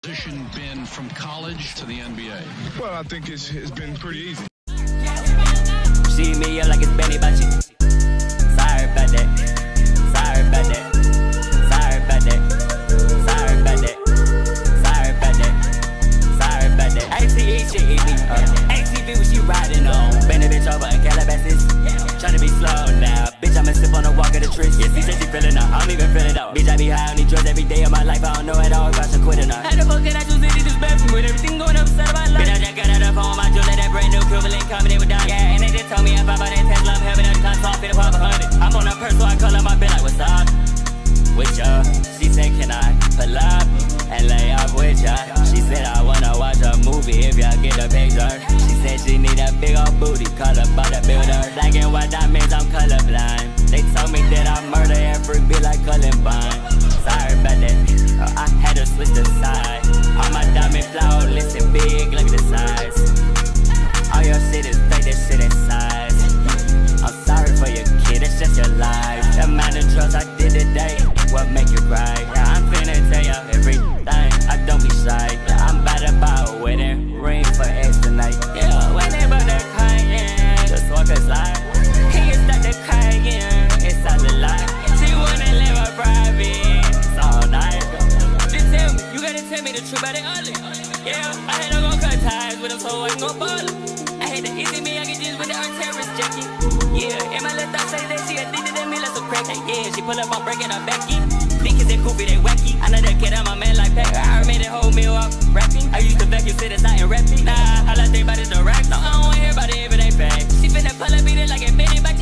transition been from college to the NBA? Well, I think it's been pretty easy. See me up like it's Benny Bachi. Sorry about that. Sorry about that. Sorry about that. Sorry about that. Sorry about that. Sorry about that. ATE shit eat me up. ATV what she riding on. Bend a bitch over in Calabasas. Tryna be slow now. Bitch, I'ma sip on the walk of the trees. Yeah, she said she feelin' out. I don't even feel it out. Bitch, I be high on these drugs every day of my life. I don't know at all if I should quit or not. How the fuck can I choose it? This bathroom with everything going upside of my life. Bitch, I just got out of phone. My jewel that brand new equivalent coming in with down. Yeah, and they just told me if I buy that Tesla, I'm having a ton, so I'm finna pop 100. I'm on a purse, so I call up my bitch like, what's up? With ya, she said, can I pull up and lay up with ya? She said, I wanna watch a movie if y'all get a picture. She said she need a big old booty, call up by the builder. Black and white diamonds, I'm colorblind. They told me that I murder and freak be like Columbine. Sorry about that, I had to switch the side. All my diamond flawless and big, look at the size. All your shit is fake, that shit is size. I'm sorry for your kid, it's just your life. The amount of drugs I did today, what make you cry? Yeah, I'm finna tell you everything, I don't be shy. Yeah, I'm about to buy a wedding ring for X tonight. Yeah, when they about to crying, just walk a slide. He is start to crying, it's all a lie. She wanna live a private, it's all night. Just tell me, you gotta tell me the truth about it all. Yeah, I had to go cut ties with him so I can go ball. I hate the easy me, I get just with the terrorist jacket. Yeah, and my left eye say that she addicted to me like some crack. Yeah, she pull up, I'm breaking her Becky. Think they goofy, they wacky. I know that kid, I'm a man like Peck. I made that whole meal off rapping. I used to vacuum sit aside and rapping. Nah, all I think about is the rack. No, I don't wanna hear about it if it ain't fact. She finna pull up, beat it like a Benny Bachi.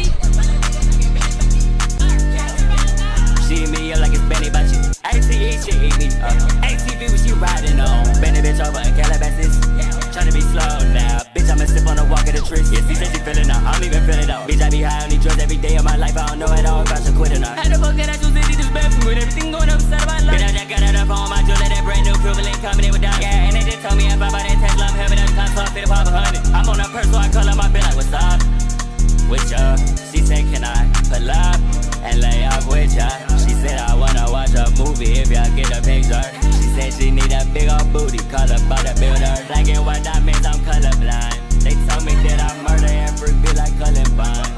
She eat me up like it's Benny Bachi. ATE shit eat me up. ATV what she riding on. Bend a bitch over in Calabasas. Tryna be slow now. Bitch, I'ma sip on the walk of the trees. Yeah, she said she feelin' out. I don't even feel it out. Bitch, I be high on these drugs every day of my life. I don't know at all if I should quit or not. How the fuck can I choose it? This bathroom with everything going upside of my life. Bitch, I just got out of phone. My jewel that brand new equivalent coming in with down. Yeah, and they just told me if I buy that Tesla, I'm having a ton, so I'm finna pop 100. I'm on a purse, so I call up my bitch like, what's up? With ya, she said, can I pull up and lay up with ya? She said, I wanna watch a movie if y'all get a picture. She said she need a big old booty, call up by the builder. Black and white diamonds, I'm colorblind. They told me that I murder and freak be like Columbine.